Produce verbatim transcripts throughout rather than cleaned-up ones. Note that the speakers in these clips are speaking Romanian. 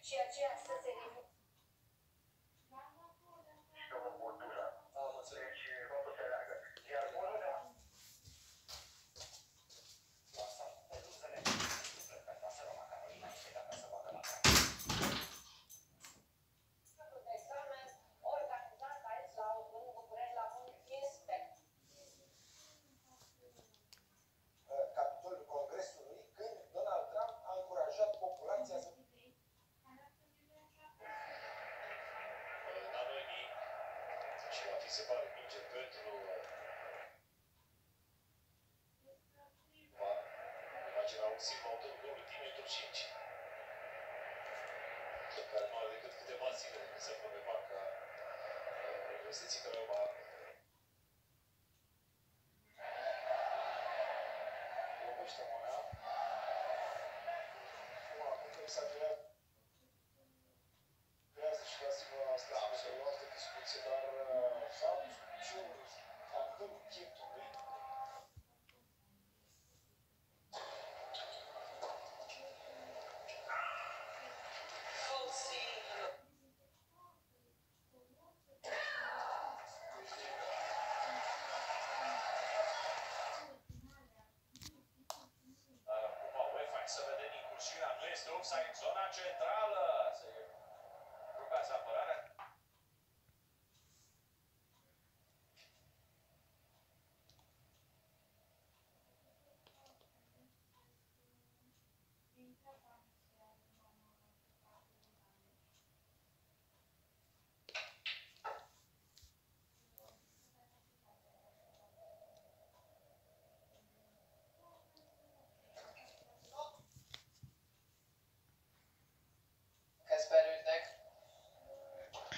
și aceea să se ridice. Am înțeles. Iar Polonia de examen organizat aici la în București la un inspect. Capitolul Congresului, când Donald Trump a încurajat populația să... Nanoni și va fi se pare minge pentru va imagina un singur autor golul din minutul cinci care nu are decât câteva zile de când se află pe banca investiții Craiova. Lovește monea. Acum exagerează. Creează și la sigur asta o altă discuție, dar faptul ce a nivelul chiptului Acum UEFA să vedem incursiunea, nu este offside în zona centrală. Se rupează apărarea. Kasper Rutek.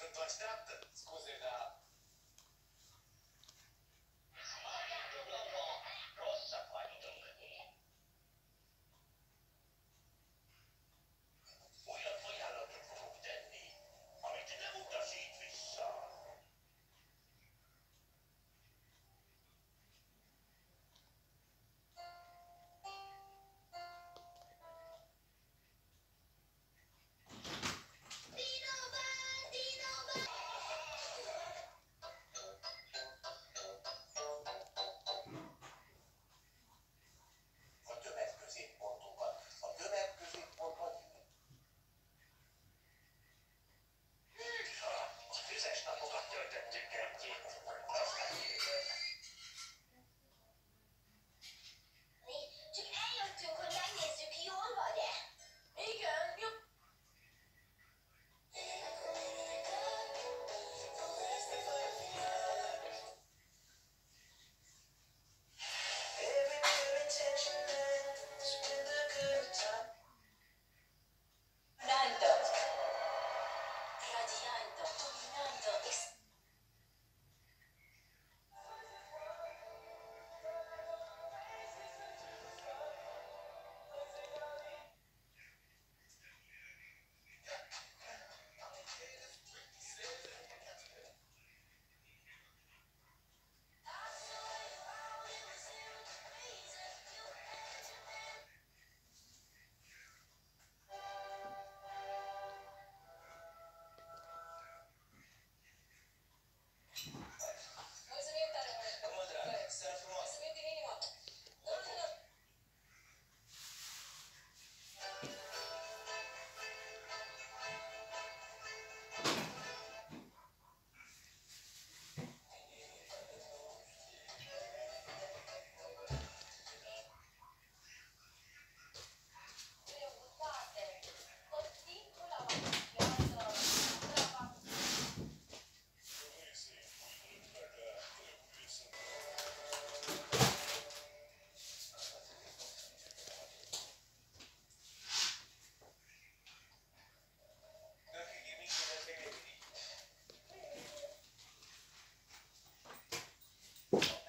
Sfântul așteaptă. Scuze, dar... Cosa fai tu? Olyan ajánlatot fogok tenni, amit nem utasít vissza. A tömegközéppontokat, a tömegközéppontban a tüzes napokat töltöttük együtt. Aztán jövök. Mi csak eljöttünk, hogy megnézzük, jól vagy-e? Igen, jó. Radiante. Radiante. Dominante. Mulțumim tare mult! Mă drag, seara frumoasă. Mulțumim din inimă! Nu, nu, nu! Dreptate! Tot timpul am avut viață, treaba. Dacă e mic, nu te gândi.